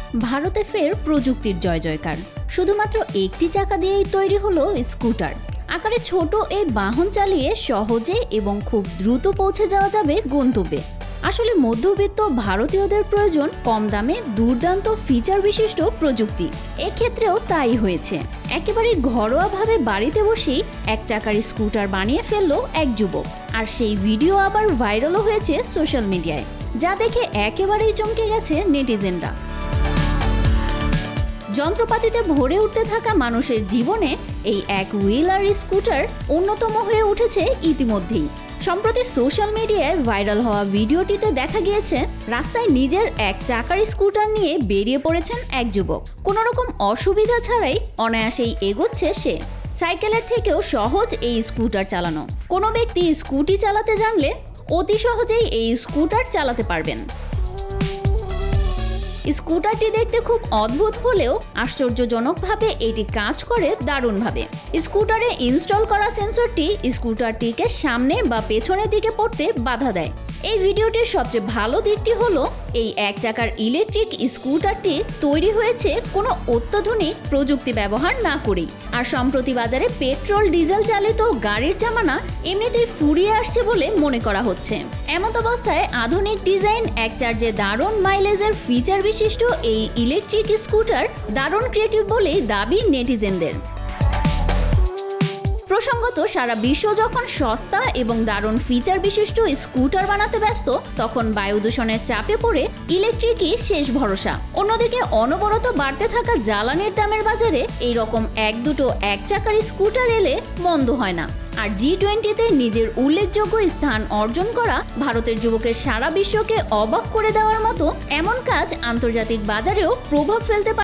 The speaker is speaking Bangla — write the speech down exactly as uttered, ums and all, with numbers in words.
ভারতে ফের প্রযুক্তির জয় জয়কার। শুধুমাত্র একটি চাকা দিয়েই তৈরি হলো স্কুটার। আকারে ছোট এই বাহন চালিয়ে সহজে এবং খুব দ্রুত পৌঁছে যাওয়া যাবে গন্তব্যে। আসলে মধ্যবিত্ত ভারতীয়দের প্রয়োজন কম দামে দুর্দান্ত ফিচার বিশিষ্ট প্রযুক্তি। এক্ষেত্রেও তাই হয়েছে। একেবারে ঘরোয়াভাবে বাড়িতে বসেই এক চাকার স্কুটার বানিয়ে ফেললো এক যুবক, আর সেই ভিডিও আবার ভাইরালও হয়েছে সোশ্যাল মিডিয়ায়, যা দেখে একেবারেই চমকে গেছে নেটিজেনরা। যন্ত্রপাতিতে ভরে উঠতে থাকা মানুষের জীবনে এই এক হুইলার স্কুটার অন্যতম হয়ে উঠেছে ইতিমধ্যেই। সম্প্রতি সোশ্যাল মিডিয়ায় ভাইরাল হওয়া ভিডিওটিতে দেখা গিয়েছে রাস্তায় নিজের এক চাকার স্কুটার নিয়ে বেরিয়ে পড়েছেন এক যুবক। কোনো রকম অসুবিধা ছাড়াই অনায়াসেই এগোচ্ছে সে। সাইকেলের থেকেও সহজ এই স্কুটার চালানো। কোনো ব্যক্তি স্কুটি চালাতে জানলে অতি সহজেই এই স্কুটার চালাতে পারবেন। স্কুটারটি দেখতে খুব অদ্ভুত হলেও আশ্চর্যজনকভাবে এটি কাজ করে দারুণভাবে। স্কুটারে ইনস্টল করা সেন্সরটি স্কুটারটিকে সামনে বা পেছনের দিকে পড়তে বাধা দেয়। এই ভিডিওটির সবচেয়ে ভালো দিকটি হলো এই এক চাকার ইলেকট্রিক স্কুটারটি তৈরি হয়েছে কোনো অত্যাধুনিক প্রযুক্তি ব্যবহার না করেই। আর সম্প্রতি বাজারে পেট্রোল ডিজেল চালিত গাড়ির জামানা এমনিতেই ফুরিয়ে আসছে বলে মনে করা হচ্ছে। এমত অবস্থায় আধুনিক ডিজাইন, এক চার্জে দারুণ মাইলেজের ফিচার বিশিষ্ট এই ইলেকট্রিক স্কুটার দারুণ ক্রিয়েটিভ বলেই দাবি নেটিজেনদের। প্রসঙ্গত, সারা বিশ্ব যখন সস্তা এবং দারুণ ফিচার বিশিষ্ট স্কুটার বানাতে ব্যস্ত, তখন বায়ু দূষণের চাপে পড়ে ইলেকট্রিকই শেষ ভরসা। অন্যদিকে অনবরত বাড়তে থাকা জ্বালানির দামের বাজারে এই রকম এক দুটো এক চাকার স্কুটার এলে মন্দ হয় না। আর জি টোয়েন্টিতে নিজের উল্লেখযোগ্য স্থান অর্জন করা ভারতের যুবকের সারা বিশ্বকে অবাক করে দেওয়ার মতো এমন কাজ আন্তর্জাতিক বাজারেও প্রভাব ফেলতে পারে।